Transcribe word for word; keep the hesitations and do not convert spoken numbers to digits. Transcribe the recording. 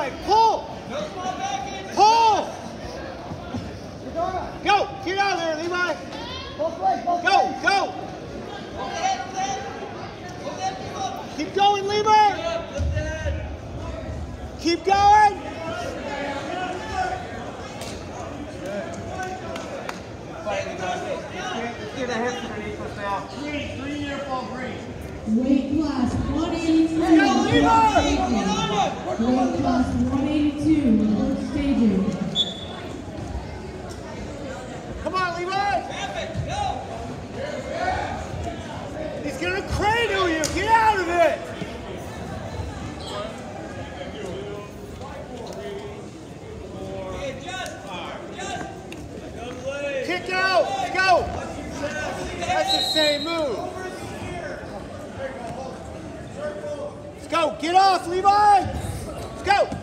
Levi. Pull. Pull. Go. Get out of there, Levi. Go. Go. Keep going, Levi. Keep going. Get the hips underneath us now. Green, green uniform, green. Weight class one eighty-two. Go, Levi! Weight class one eighty-two. First staging. Come on, Levi! He's gonna cradle you! Get out of it! Kick out! Let's go! That's the same move. Let's go! Get off, Levi! Let's go!